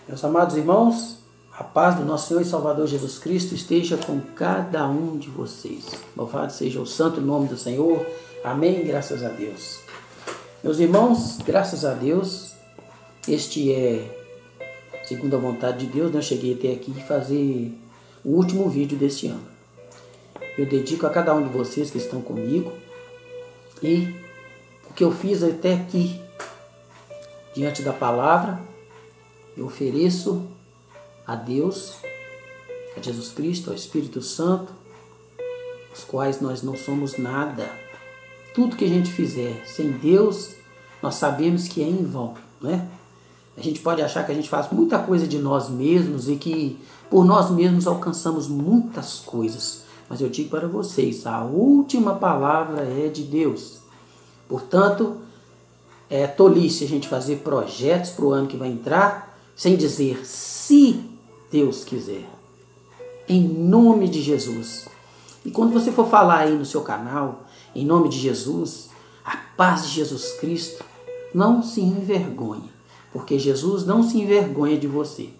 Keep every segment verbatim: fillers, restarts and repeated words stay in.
Meus amados irmãos, a paz do nosso Senhor e Salvador Jesus Cristo esteja com cada um de vocês. Louvado seja o santo nome do Senhor. Amém, graças a Deus. Meus irmãos, graças a Deus, este é, segundo a vontade de Deus, eu cheguei até aqui fazer o último vídeo deste ano. Eu dedico a cada um de vocês que estão comigo e o que eu fiz até aqui, diante da palavra, eu ofereço a Deus, a Jesus Cristo, ao Espírito Santo, os quais nós não somos nada. Tudo que a gente fizer sem Deus, nós sabemos que é em vão, né? A gente pode achar que a gente faz muita coisa de nós mesmos e que por nós mesmos alcançamos muitas coisas. Mas eu digo para vocês, a última palavra é de Deus. Portanto, é tolice a gente fazer projetos para o ano que vai entrar sem dizer se Deus quiser. Em nome de Jesus. E quando você for falar aí no seu canal, em nome de Jesus, a paz de Jesus Cristo, não se envergonhe. Porque Jesus não se envergonha de você.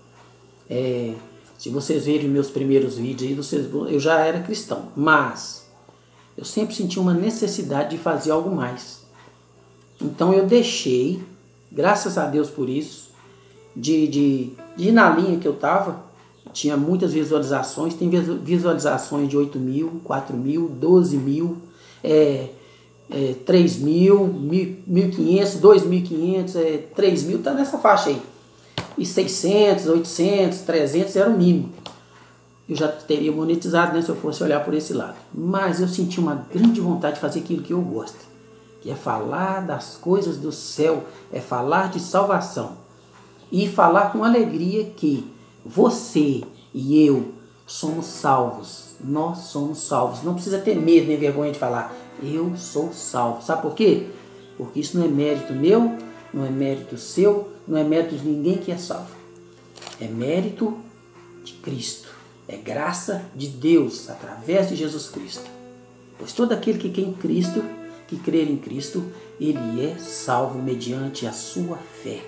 É, se vocês verem meus primeiros vídeos aí, vocês, eu já era cristão. Mas eu sempre senti uma necessidade de fazer algo mais. Então eu deixei, graças a Deus por isso, de, de, de ir na linha que eu estava. Tinha muitas visualizações, tem visualizações de oito mil, quatro mil, doze mil, é, é, três mil, mil e quinhentos, dois mil e quinhentos, é, três mil, tá nessa faixa aí. E seiscentos, oitocentos, trezentos era o mínimo. Eu já teria monetizado, né, se eu fosse olhar por esse lado. Mas eu senti uma grande vontade de fazer aquilo que eu gosto, que é falar das coisas do céu, é falar de salvação. E falar com alegria que você e eu somos salvos. Nós somos salvos. Não precisa ter medo nem vergonha de falar, eu sou salvo. Sabe por quê? Porque isso não é mérito meu, não é mérito seu, não é mérito de ninguém que é salvo. É mérito de Cristo. É graça de Deus através de Jesus Cristo. Pois todo aquele que crê em Cristo, que crer em Cristo, ele é salvo mediante a sua fé.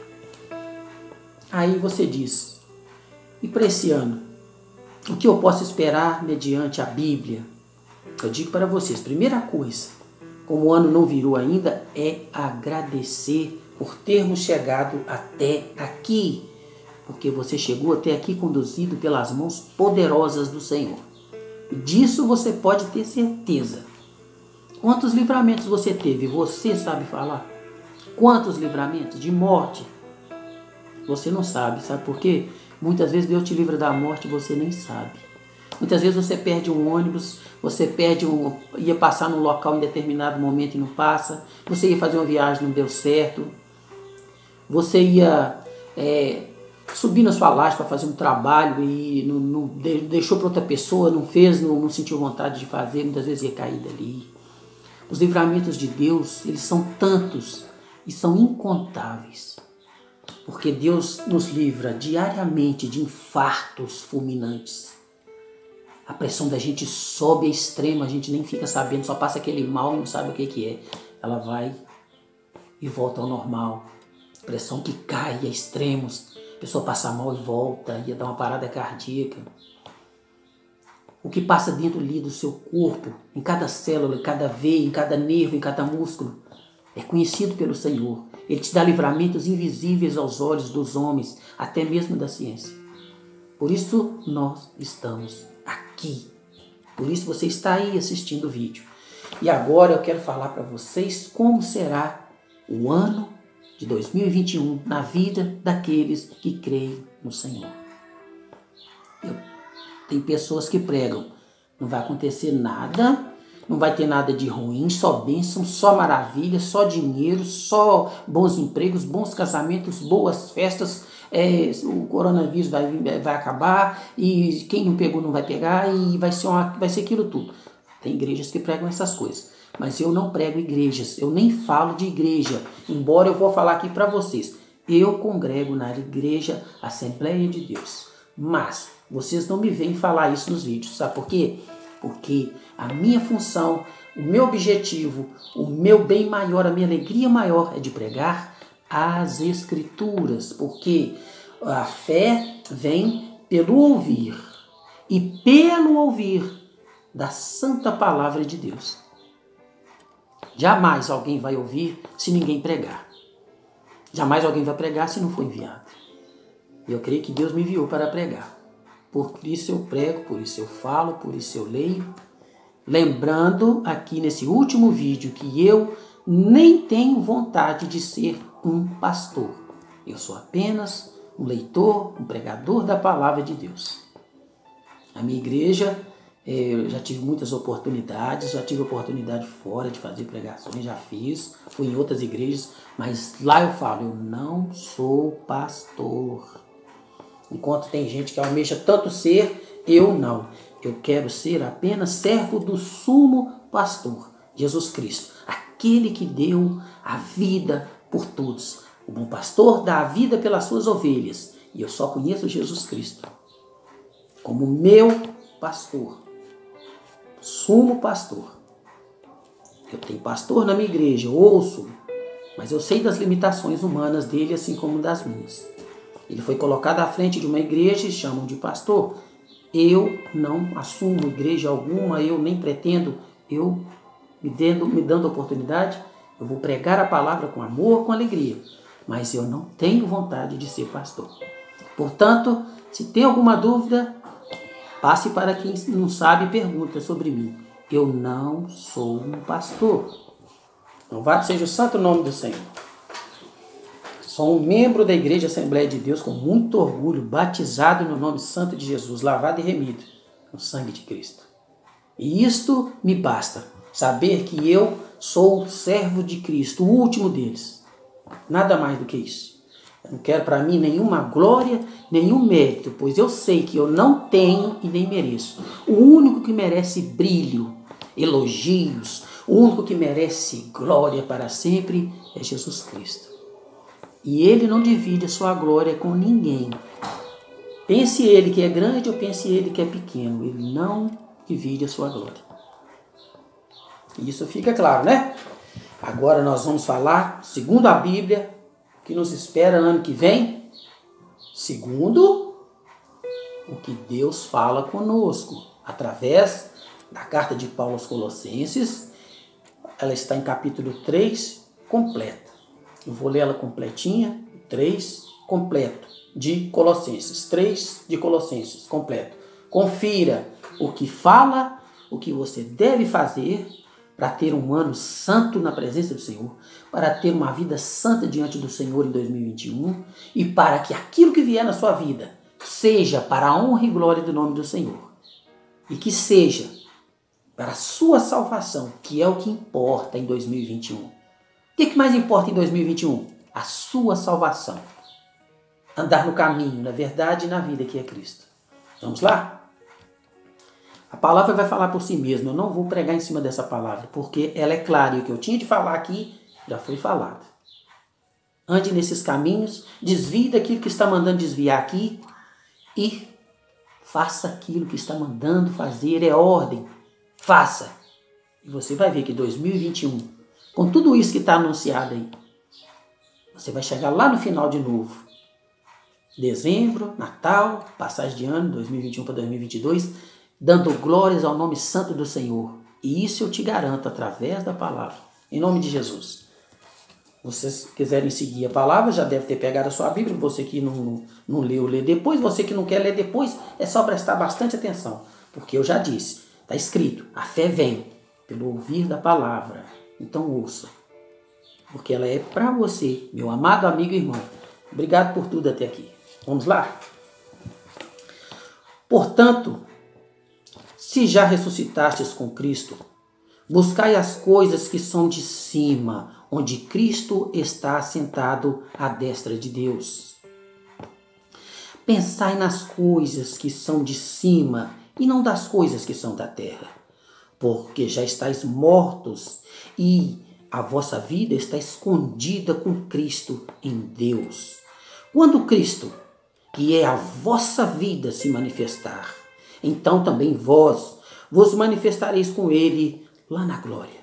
Aí você diz, e para esse ano, o que eu posso esperar mediante a Bíblia? Eu digo para vocês, primeira coisa, como o ano não virou ainda, é agradecer por termos chegado até aqui. Porque você chegou até aqui conduzido pelas mãos poderosas do Senhor. E disso você pode ter certeza. Quantos livramentos você teve? Você sabe falar? Quantos livramentos de morte? Você não sabe, sabe por quê? Muitas vezes Deus te livra da morte e você nem sabe. Muitas vezes você perde um ônibus, você perde um, ia passar num local em determinado momento e não passa. Você ia fazer uma viagem e não deu certo. Você ia é, subir na sua laje para fazer um trabalho e não, não deixou para outra pessoa, não fez, não, não sentiu vontade de fazer, muitas vezes ia cair dali. Os livramentos de Deus, eles são tantos e são incontáveis. Porque Deus nos livra diariamente de infartos fulminantes. A pressão da gente sobe a extrema, a gente nem fica sabendo, só passa aquele mal e não sabe o que, que é. Ela vai e volta ao normal. Pressão que cai a extremos, a pessoa passa mal e volta, ia dar uma parada cardíaca. O que passa dentro ali do seu corpo, em cada célula, em cada veia, em cada nervo, em cada músculo, é conhecido pelo Senhor. Ele te dá livramentos invisíveis aos olhos dos homens, até mesmo da ciência. Por isso nós estamos aqui. Por isso você está aí assistindo o vídeo. E agora eu quero falar para vocês como será o ano de dois mil e vinte e um na vida daqueles que creem no Senhor. Eu, tem pessoas que pregam, não vai acontecer nada, não vai ter nada de ruim, só bênção, só maravilha, só dinheiro, só bons empregos, bons casamentos, boas festas, é, o coronavírus vai, vai acabar e quem não pegou não vai pegar e vai ser, uma, vai ser aquilo tudo. Tem igrejas que pregam essas coisas, mas eu não prego igrejas, eu nem falo de igreja, embora eu vou falar aqui para vocês. Eu congrego na igreja Assembleia de Deus, mas vocês não me veem falar isso nos vídeos, sabe por quê? Porque a minha função, o meu objetivo, o meu bem maior, a minha alegria maior é de pregar as Escrituras. Porque A fé vem pelo ouvir, e pelo ouvir da santa palavra de Deus. Jamais alguém vai ouvir se ninguém pregar. Jamais alguém vai pregar se não for enviado. Eu creio que Deus me enviou para pregar. Por isso eu prego, por isso eu falo, por isso eu leio. Lembrando aqui nesse último vídeo que eu nem tenho vontade de ser um pastor. Eu sou apenas um leitor, um pregador da palavra de Deus. A minha igreja, eu já tive muitas oportunidades, já tive oportunidade fora de fazer pregações, já fiz, fui em outras igrejas, mas lá eu falo, eu não sou pastor. Enquanto tem gente que almeja tanto ser, eu não. Eu quero ser apenas servo do sumo pastor, Jesus Cristo, aquele que deu a vida por todos. O bom pastor dá a vida pelas suas ovelhas, e eu só conheço Jesus Cristo como meu pastor, sumo pastor. Eu tenho pastor na minha igreja, eu ouço, mas eu sei das limitações humanas dele, assim como das minhas. Ele foi colocado à frente de uma igreja e chamam de pastor. Eu não assumo igreja alguma, eu nem pretendo, eu me dando, me dando oportunidade, eu vou pregar a palavra com amor, com alegria, mas eu não tenho vontade de ser pastor. Portanto, se tem alguma dúvida, passe para quem não sabe e pergunta sobre mim. Eu não sou um pastor. Louvado seja o santo nome do Senhor. Sou um membro da Igreja Assembleia de Deus com muito orgulho, batizado no nome santo de Jesus, lavado e remido no sangue de Cristo. E isto me basta, saber que eu sou o servo de Cristo, o último deles. Nada mais do que isso. Eu não quero para mim nenhuma glória, nenhum mérito, pois eu sei que eu não tenho e nem mereço. O único que merece brilho, elogios, o único que merece glória para sempre é Jesus Cristo. E ele não divide a sua glória com ninguém. Pense ele que é grande ou pense ele que é pequeno. Ele não divide a sua glória. Isso fica claro, né? Agora nós vamos falar, segundo a Bíblia, o que nos espera ano que vem. Segundo o que Deus fala conosco, através da carta de Paulo aos Colossenses. Ela está em capítulo três, completa. Eu vou ler ela completinha, três, completo, de Colossenses. três de Colossenses, completo. Confira o que fala, o que você deve fazer para ter um ano santo na presença do Senhor, para ter uma vida santa diante do Senhor em dois mil e vinte e um e para que aquilo que vier na sua vida seja para a honra e glória do nome do Senhor. E que seja para a sua salvação, que é o que importa em dois mil e vinte e um. O que, que mais importa em dois mil e vinte e um? A sua salvação. Andar no caminho, na verdade e na vida que é Cristo. Vamos lá? A palavra vai falar por si mesma. Eu não vou pregar em cima dessa palavra, porque ela é clara e o que eu tinha de falar aqui já foi falado. Ande nesses caminhos, desvie daquilo que está mandando desviar aqui e faça aquilo que está mandando fazer. É ordem. Faça. E você vai ver que dois mil e vinte e um, com tudo isso que está anunciado aí, você vai chegar lá no final de novo. Dezembro, Natal, passagem de ano, dois mil e vinte e um para dois mil e vinte e dois, dando glórias ao nome santo do Senhor. E isso eu te garanto através da palavra. Em nome de Jesus. Vocês quiserem seguir a palavra, já deve ter pegado a sua Bíblia. Você que não, não, não leu, lê depois. Você que não quer ler depois, é só prestar bastante atenção. Porque eu já disse, está escrito, a fé vem pelo ouvir da palavra. Então ouça, porque ela é para você, meu amado amigo e irmão. Obrigado por tudo até aqui. Vamos lá? Portanto, se já ressuscitastes com Cristo, buscai as coisas que são de cima, onde Cristo está assentado à destra de Deus. Pensai nas coisas que são de cima e não das coisas que são da terra, porque já estáis mortos e a vossa vida está escondida com Cristo em Deus. Quando Cristo, que é a vossa vida, se manifestar, então também vós vos manifestareis com ele lá na glória.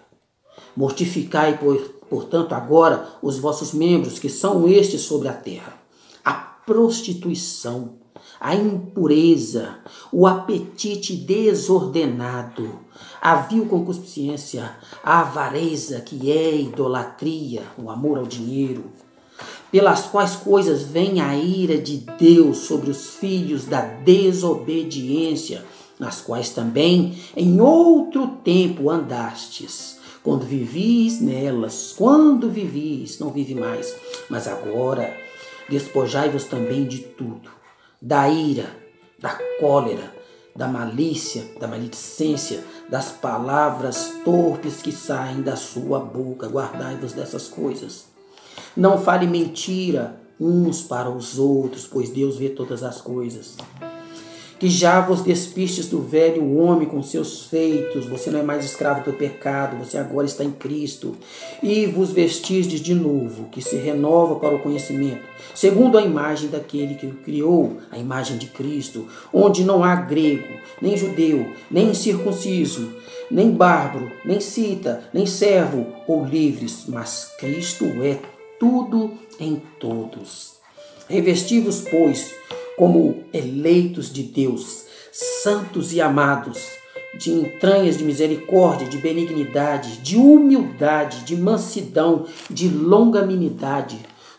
Mortificai, portanto, agora os vossos membros, que são estes sobre a terra: a prostituição, a impureza, o apetite desordenado, a vil concupiscência, a avareza, que é idolatria, o amor ao dinheiro, pelas quais coisas vem a ira de Deus sobre os filhos da desobediência, nas quais também em outro tempo andastes, quando vivis nelas, quando vivis, não vive mais, mas agora despojai-vos também de tudo, da ira, da cólera, da malícia, da maledicência, das palavras torpes que saem da sua boca. Guardai-vos dessas coisas. Não fale mentira uns para os outros, pois Deus vê todas as coisas. Que já vos despistes do velho homem com seus feitos, você não é mais escravo do pecado, você agora está em Cristo, e vos vestistes de novo, que se renova para o conhecimento, segundo a imagem daquele que o criou, a imagem de Cristo, onde não há grego, nem judeu, nem circunciso, nem bárbaro, nem cita, nem servo ou livres, mas Cristo é tudo em todos. Revesti-vos, pois, como eleitos de Deus, santos e amados, de entranhas de misericórdia, de benignidade, de humildade, de mansidão, de longanimidade,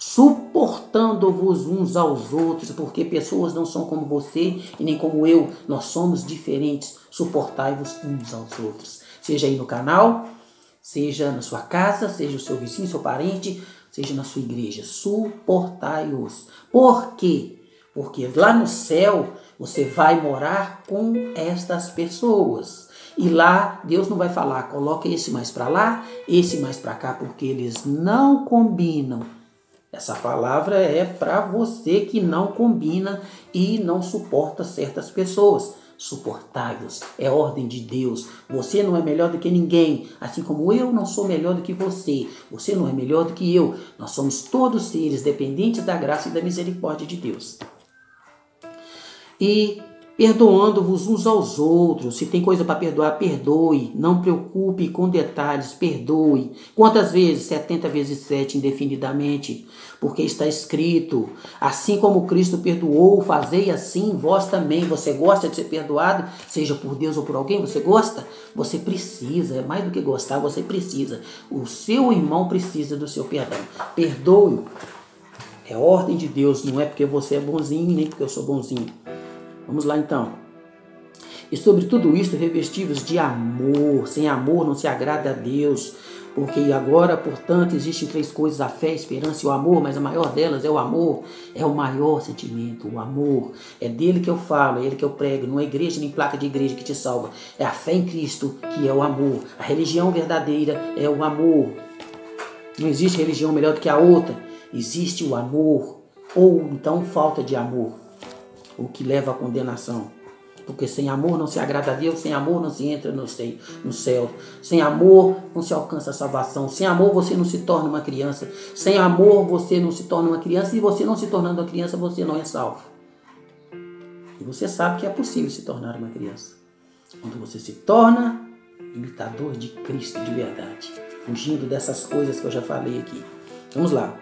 suportando-vos uns aos outros, porque pessoas não são como você e nem como eu, nós somos diferentes. Suportai-vos uns aos outros, seja aí no canal, seja na sua casa, seja o seu vizinho, seu parente, seja na sua igreja. Suportai-os. Por quê? Porque lá no céu você vai morar com estas pessoas. E lá Deus não vai falar, coloca esse mais para lá, esse mais para cá, porque eles não combinam. Essa palavra é para você que não combina e não suporta certas pessoas. Suportai-vos, é ordem de Deus. Você não é melhor do que ninguém, assim como eu não sou melhor do que você. Você não é melhor do que eu. Nós somos todos seres dependentes da graça e da misericórdia de Deus. E perdoando-vos uns aos outros, se tem coisa para perdoar, perdoe, não preocupe com detalhes, perdoe. Quantas vezes? setenta vezes sete, indefinidamente, porque está escrito, assim como Cristo perdoou, fazei assim vós também. Você gosta de ser perdoado, seja por Deus ou por alguém, você gosta? Você precisa, é mais do que gostar, você precisa. O seu irmão precisa do seu perdão. Perdoe-o. É ordem de Deus, não é porque você é bonzinho, nem porque eu sou bonzinho. Vamos lá então. E sobre tudo isso revestivos de amor. Sem amor não se agrada a Deus. Porque agora, portanto, existem três coisas: a fé, a esperança e o amor. Mas a maior delas é o amor. É o maior sentimento, o amor. É dele que eu falo, é ele que eu prego. Não é igreja nem placa de igreja que te salva. É a fé em Cristo que é o amor. A religião verdadeira é o amor. Não existe religião melhor do que a outra. Existe o amor. Ou então falta de amor, o que leva à condenação. Porque sem amor não se agrada a Deus, sem amor não se entra no céu, sem amor não se alcança a salvação, sem amor você não se torna uma criança, sem amor você não se torna uma criança, e você não se tornando uma criança, você não é salvo. E você sabe que é possível se tornar uma criança quando você se torna imitador de Cristo de verdade, fugindo dessas coisas que eu já falei aqui. Vamos lá.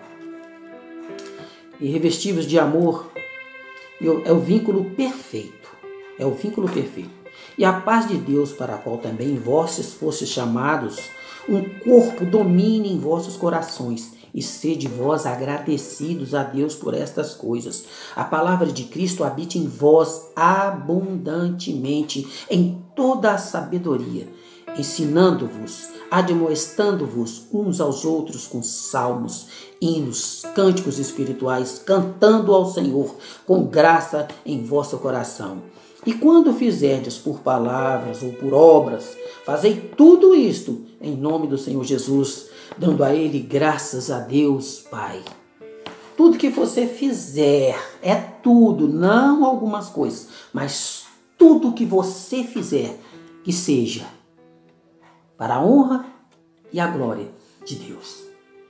E revestivos de amor é o vínculo perfeito. É o vínculo perfeito. E a paz de Deus, para a qual também vós fostes chamados, um corpo domine em vossos corações, e sede vós agradecidos a Deus por estas coisas. A palavra de Cristo habite em vós abundantemente, em toda a sabedoria, ensinando-vos, admoestando-vos uns aos outros com salmos, hinos, cânticos espirituais, cantando ao Senhor com graça em vosso coração. E quando fizerdes por palavras ou por obras, fazei tudo isto em nome do Senhor Jesus, dando a Ele graças a Deus Pai. Tudo que você fizer, é tudo, não algumas coisas, mas tudo que você fizer, que seja para a honra e a glória de Deus.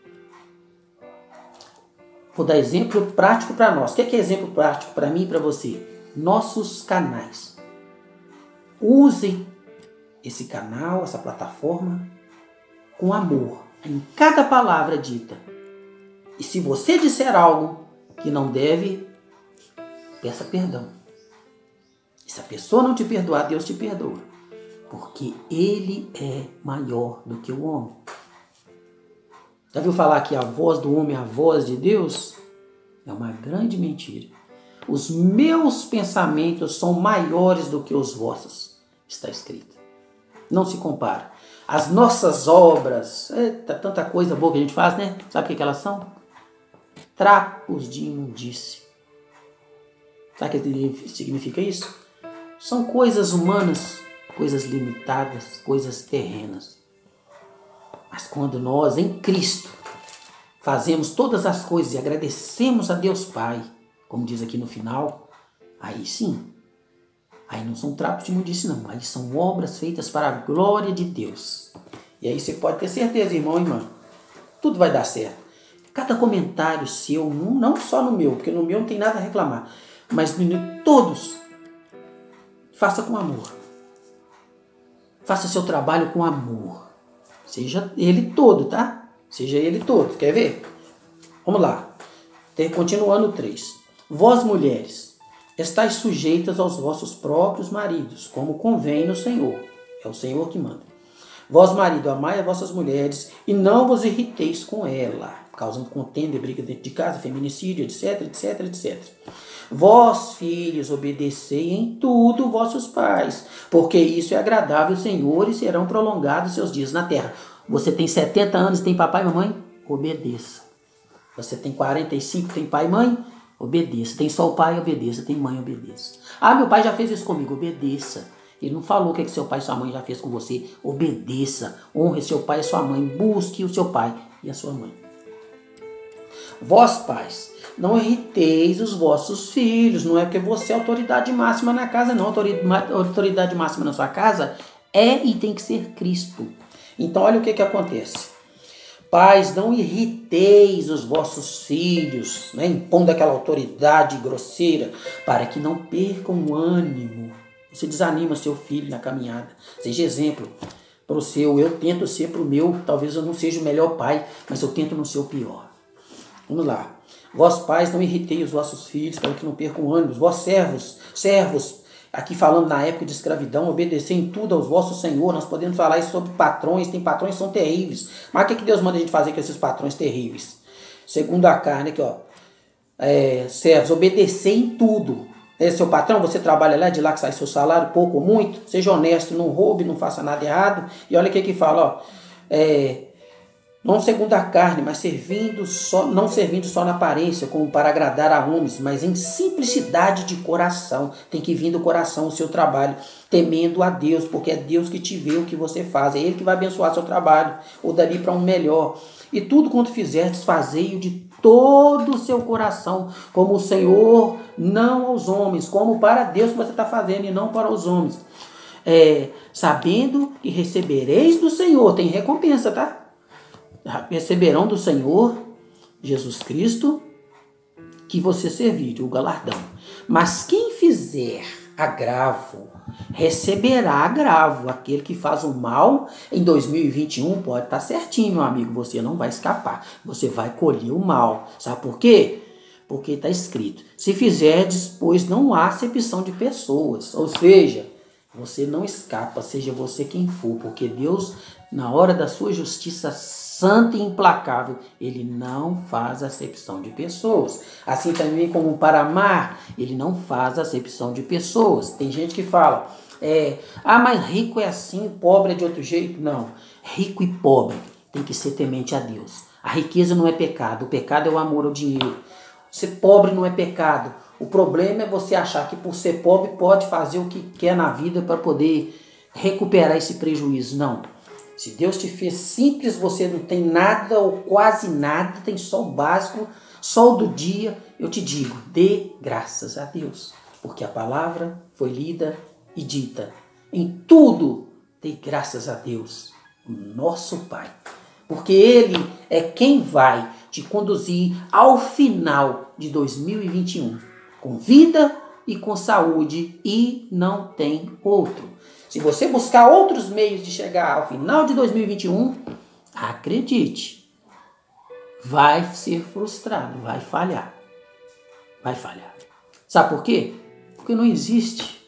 Vou dar exemplo prático para nós. O que é exemplo prático para mim e para você? Nossos canais. Use esse canal, essa plataforma, com amor em cada palavra dita. E se você disser algo que não deve, peça perdão. E se a pessoa não te perdoar, Deus te perdoa. Porque Ele é maior do que o homem. Já viu falar que a voz do homem é a voz de Deus? É uma grande mentira. Os meus pensamentos são maiores do que os vossos. Está escrito. Não se compara. As nossas obras, eita, tanta coisa boa que a gente faz, né? Sabe o que, que elas são? Trapos de imundície. Sabe o que significa isso? São coisas humanas, coisas limitadas, coisas terrenas. Mas quando nós, em Cristo, fazemos todas as coisas e agradecemos a Deus Pai, como diz aqui no final, aí sim, aí não são trapos de imundície não, aí são obras feitas para a glória de Deus. E aí você pode ter certeza, irmão e irmã, tudo vai dar certo. Cada comentário seu, não só no meu, porque no meu não tem nada a reclamar, mas no todos, faça com amor. Faça seu trabalho com amor. Seja ele todo, tá? Seja ele todo. Quer ver? Vamos lá. Continuando o três. Vós, mulheres, estáis sujeitas aos vossos próprios maridos, como convém no Senhor. É o Senhor que manda. Vós, marido, amai as vossas mulheres e não vos irriteis com ela, causando contenda e briga dentro de casa, feminicídio, etc, etc, etcétera. Vós, filhos, obedecei em tudo vossos pais, porque isso é agradável ao Senhor e serão prolongados seus dias na terra. Você tem setenta anos e tem papai e mamãe? Obedeça. Você tem quarenta e cinco, tem pai e mãe? Obedeça. Tem só o pai? Obedeça. Tem mãe? Obedeça. Ah, meu pai já fez isso comigo. Obedeça. Ele não falou o que, é que seu pai e sua mãe já fez com você. Obedeça. Honre seu pai e sua mãe. Busque o seu pai e a sua mãe. Vós, pais, não irriteis os vossos filhos. Não é porque você é autoridade máxima na casa, não. A autoridade máxima na sua casa é e tem que ser Cristo. Então, olha o que, que acontece. Pais, não irriteis os vossos filhos, né, impondo aquela autoridade grosseira, para que não percam o ânimo. Você desanima seu filho na caminhada. Seja exemplo para o seu. Eu tento ser para o meu. Talvez eu não seja o melhor pai, mas eu tento não ser o pior. Vamos lá. Vós, pais, não irriteis os vossos filhos, para que não percam o ânimo. Vós, servos, servos, aqui falando na época de escravidão, obedecer em tudo aos vossos senhor. Nós podemos falar isso sobre patrões. Tem patrões que são terríveis. Mas o que, que Deus manda a gente fazer com esses patrões terríveis? Segundo a carne aqui, ó. É, servos, obedecer em tudo. É, seu patrão, você trabalha lá, de lá que sai seu salário, pouco ou muito. Seja honesto, não roube, não faça nada errado. E olha o que que fala, ó. É, não segundo a carne, mas servindo só, não servindo só na aparência, como para agradar a homens, mas em simplicidade de coração. Tem que vir do coração o seu trabalho, temendo a Deus, porque é Deus que te vê o que você faz. É Ele que vai abençoar seu trabalho, ou dali para um melhor. E tudo quanto fizerdes, fazei-o de todo o seu coração, como o Senhor, não aos homens, como para Deus que você está fazendo e não para os homens. É, sabendo que recebereis do Senhor, tem recompensa, tá? Receberão do Senhor Jesus Cristo que você servir, o galardão. Mas quem fizer agravo, receberá agravo. Aquele que faz o mal em dois mil e vinte e um pode estar certinho, meu amigo. Você não vai escapar. Você vai colher o mal. Sabe por quê? Porque está escrito. Se fizerdes, pois não há acepção de pessoas. Ou seja, você não escapa, seja você quem for. Porque Deus, na hora da sua justiça santa e implacável, Ele não faz acepção de pessoas. Assim também como para amar, Ele não faz acepção de pessoas. Tem gente que fala, é, ah, mas rico é assim, pobre é de outro jeito. Não, rico e pobre tem que ser temente a Deus. A riqueza não é pecado, o pecado é o amor ao dinheiro. Ser pobre não é pecado. O problema é você achar que por ser pobre pode fazer o que quer na vida para poder recuperar esse prejuízo. Não. Se Deus te fez simples, você não tem nada ou quase nada, tem só o básico, só o do dia, eu te digo, dê graças a Deus, porque a palavra foi lida e dita. Em tudo, dê graças a Deus, o nosso Pai, porque Ele é quem vai te conduzir ao final de dois mil e vinte e um, com vida e com saúde, e não tem outro. Se você buscar outros meios de chegar ao final de dois mil e vinte e um, acredite, vai ser frustrado, vai falhar. Vai falhar. Sabe por quê? Porque não existe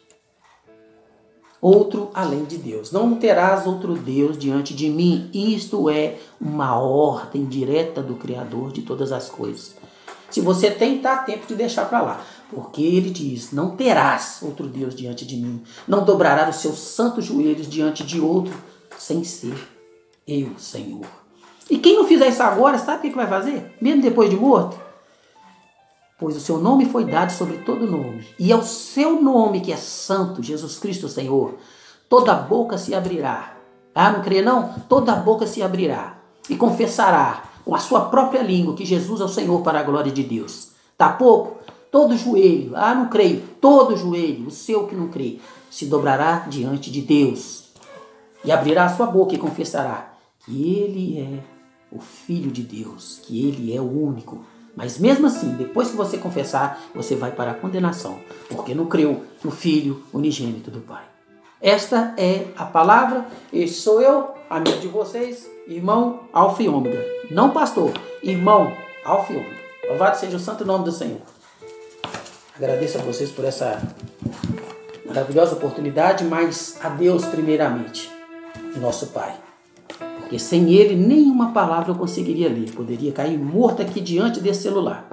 outro além de Deus. Não terás outro Deus diante de mim. Isto é uma ordem direta do Criador de todas as coisas. Se você tem, dá tempo de deixar para lá. Porque ele diz, não terás outro Deus diante de mim. Não dobrarás os seus santos joelhos diante de outro, sem ser eu, Senhor. E quem não fizer isso agora, sabe o que vai fazer? Mesmo depois de morto? Pois o seu nome foi dado sobre todo nome. E ao seu nome, que é santo, Jesus Cristo, Senhor, toda boca se abrirá. Ah, não crê não? Toda boca se abrirá e confessará com a sua própria língua que Jesus é o Senhor para a glória de Deus. Tá pouco? Todo joelho, ah, não creio, todo joelho, o seu que não crê, se dobrará diante de Deus e abrirá a sua boca e confessará que Ele é o Filho de Deus, que Ele é o único. Mas mesmo assim, depois que você confessar, você vai para a condenação, porque não creu no Filho unigênito do Pai. Esta é a palavra, este sou eu, amigo de vocês, irmão Alfa e Ômega. Não pastor, irmão Alfa e Ômega. Louvado seja o santo nome do Senhor. Agradeço a vocês por essa maravilhosa oportunidade, mas a Deus primeiramente, nosso Pai. Porque sem Ele, nenhuma palavra eu conseguiria ler. Poderia cair morto aqui diante desse celular.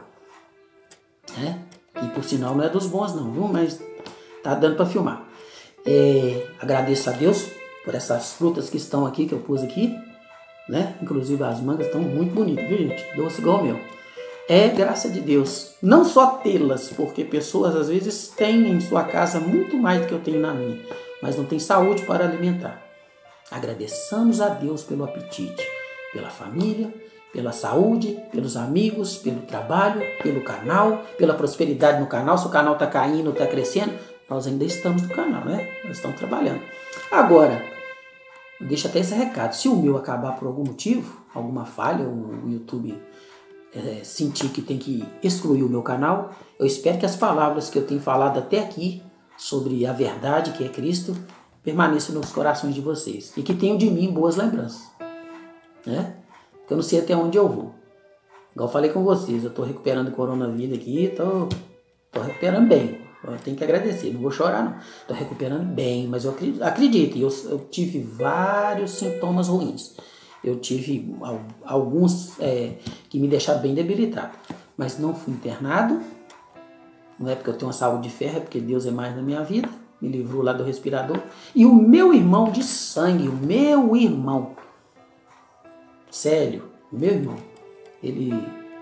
É? E por sinal não é dos bons não, viu? Mas tá dando para filmar. É, agradeço a Deus por essas frutas que estão aqui, que eu pus aqui. Né? Inclusive as mangas estão muito bonitas, viu gente? Doce igual o meu. É graça de Deus. Não só tê-las, porque pessoas às vezes têm em sua casa muito mais do que eu tenho na minha. Mas não tem saúde para alimentar. Agradeçamos a Deus pelo apetite, pela família, pela saúde, pelos amigos, pelo trabalho, pelo canal, pela prosperidade no canal. Se o canal está caindo, está crescendo, nós ainda estamos no canal, né? Nós estamos trabalhando. Agora, eu deixo até esse recado. Se o meu acabar por algum motivo, alguma falha, o YouTube é, sentir que tem que excluir o meu canal, eu espero que as palavras que eu tenho falado até aqui sobre a verdade que é Cristo permaneça nos corações de vocês. E que tenham de mim boas lembranças. Né? Porque eu não sei até onde eu vou. Igual eu falei com vocês, eu estou recuperando o coronavírus aqui, estou recuperando bem. Eu tenho que agradecer, não vou chorar não. Estou recuperando bem, mas eu acredito, acredito eu, eu tive vários sintomas ruins. Eu tive alguns é, que me deixaram bem debilitado. Mas não fui internado. Não é porque eu tenho uma saúde de ferro, é porque Deus é mais na minha vida. Me livrou lá do respirador. E o meu irmão de sangue, o meu irmão, Célio, o meu irmão, ele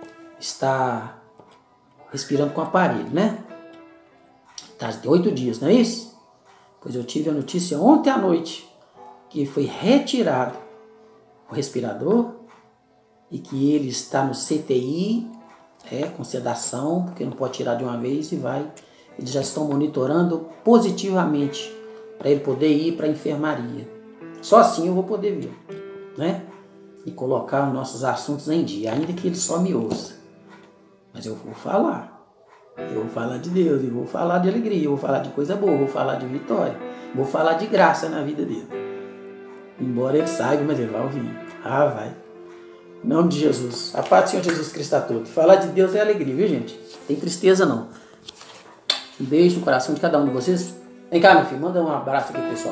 está respirando com aparelho, né? Está de oito dias, não é isso? Pois eu tive a notícia ontem à noite que foi retirado o respirador e que ele está no C T I, é, com sedação, porque não pode tirar de uma vez e vai... Eles já estão monitorando positivamente para ele poder ir para a enfermaria. Só assim eu vou poder vir, né? E colocar os nossos assuntos em dia, ainda que ele só me ouça. Mas eu vou falar. Eu vou falar de Deus, eu vou falar de alegria, eu vou falar de coisa boa, eu vou falar de vitória, vou falar de graça na vida dele. Embora ele saiba, mas ele vai ouvir. Ah, vai. Em nome de Jesus. A paz do Senhor Jesus Cristo a todos. Falar de Deus é alegria, viu gente? Não tem tristeza não. Um beijo no coração de cada um de vocês. Vem cá, meu filho, manda um abraço aqui, pessoal.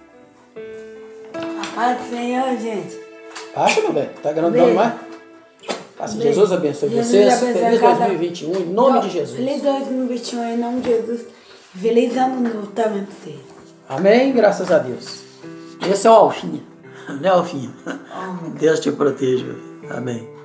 A paz do Senhor, gente. Passa, meu bem. Tá gravando mais? Passa. Jesus abençoe Jesus vocês. Abençoe Feliz cada... dois mil e vinte e um, em nome de Jesus. Feliz dois mil e vinte e um, em nome de Jesus. Feliz ano novo também pra vocês. Amém, graças a Deus. Esse é o Alfinha, né, Alfinha? Oh, Deus te proteja. Amém.